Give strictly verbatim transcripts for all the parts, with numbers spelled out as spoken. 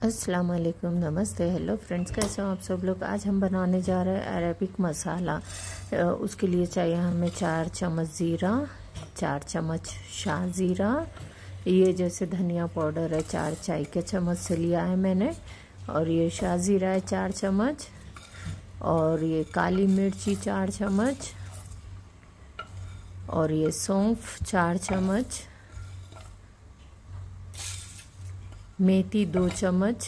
अस्सलाम वालेकुम, नमस्ते, हेलो फ्रेंड्स, कैसे हो आप सब लोग। आज हम बनाने जा रहे हैं अरेबिक मसाला। उसके लिए चाहिए हमें चार चम्मच ज़ीरा, चार चम्मच शाह ज़ीरा, ये जैसे धनिया पाउडर है चार चाय के चम्मच से लिया है मैंने, और ये शाह ज़ीरा है चार चम्मच, और ये काली मिर्ची चार चम्मच, और ये सौंफ चार चम्मच, मेथी दो चम्मच,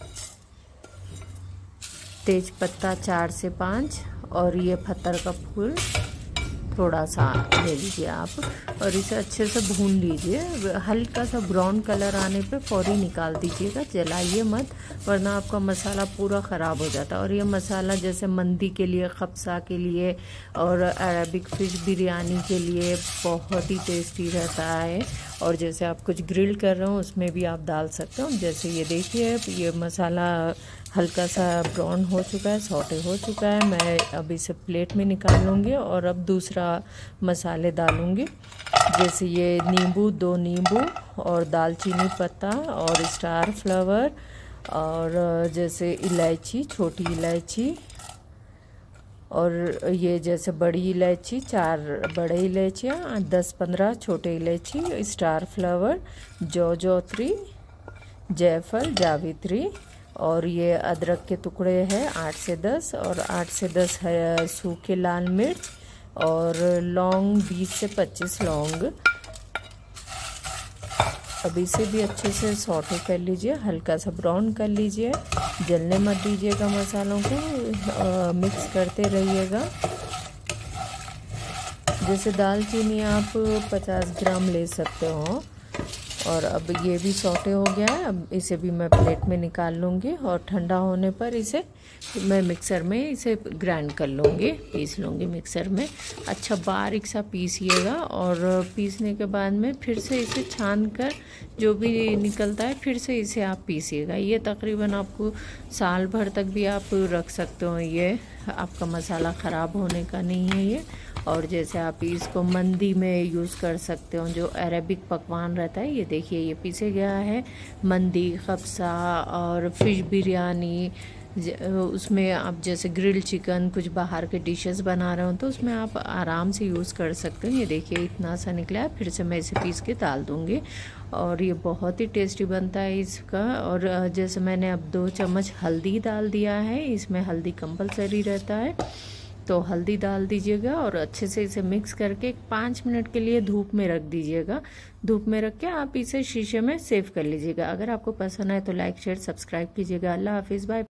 तेज पत्ता चार से पाँच, और ये पत्थर का फूल थोड़ा सा ले लीजिए आप, और इसे अच्छे से भून लीजिए। हल्का सा ब्राउन कलर आने पे फौरी निकाल दीजिएगा, जलाइए मत, वरना आपका मसाला पूरा ख़राब हो जाता है। और ये मसाला जैसे मंदी के लिए, खब्सा के लिए और अरबिक फ़िश बिरयानी के लिए बहुत ही टेस्टी रहता है। और जैसे आप कुछ ग्रिल कर रहे हो उसमें भी आप डाल सकते हो। जैसे ये देखिए, ये मसाला हल्का सा ब्राउन हो चुका है, सौटे हो चुका है। मैं अब इसे प्लेट में निकाल लूँगी और अब दूसरा मसाले डालूँगी। जैसे ये नींबू, दो नींबू, और दालचीनी पत्ता, और स्टार फ्लावर, और जैसे इलायची, छोटी इलायची, और ये जैसे बड़ी इलायची, चार बड़े इलायचियाँ, दस पंद्रह छोटे इलायची, स्टार फ्लावर, जौजौत्री, जायफल, जावित्री, और ये अदरक के टुकड़े हैं आठ से दस, और आठ से दस है सूखे लाल मिर्च, और लौंग बीस से पच्चीस लौंग। अब इसे भी अच्छे से सौटे कर लीजिए, हल्का सा ब्राउन कर लीजिए, जलने मत दीजिएगा मसालों को, आ, मिक्स करते रहिएगा। जैसे दालचीनी आप पचास ग्राम ले सकते हो। और अब ये भी सौटे हो गया है, अब इसे भी मैं प्लेट में निकाल लूँगी, और ठंडा होने पर इसे मैं मिक्सर में इसे ग्राइंड कर लूँगी, पीस लूँगी मिक्सर में। अच्छा बारीक सा पीसिएगा, और पीसने के बाद में फिर से इसे छान कर जो भी निकलता है फिर से इसे आप पीसिएगा। ये तकरीबन आपको साल भर तक भी आप रख सकते हो, ये आपका मसाला ख़राब होने का नहीं है ये। और जैसे आप इसको मंदी में यूज़ कर सकते हो, जो अरेबिक पकवान रहता है। ये देखिए, ये पीसे गया है। मंदी, खब्सा और फिश बिरयानी, उसमें आप जैसे ग्रिल चिकन, कुछ बाहर के डिशेस बना रहे हो तो उसमें आप आराम से यूज़ कर सकते हो। ये देखिए इतना सा निकला है, फिर से मैं इसे पीस के डाल दूँगी, और ये बहुत ही टेस्टी बनता है इसका। और जैसे मैंने अब दो चम्मच हल्दी डाल दिया है, इसमें हल्दी कंपलसरी रहता है, तो हल्दी डाल दीजिएगा, और अच्छे से इसे मिक्स करके पाँच मिनट के लिए धूप में रख दीजिएगा। धूप में रख के आप इसे शीशे में सेव कर लीजिएगा। अगर आपको पसंद आए तो लाइक, शेयर, सब्सक्राइब कीजिएगा। अल्लाह हाफिज़, बाय।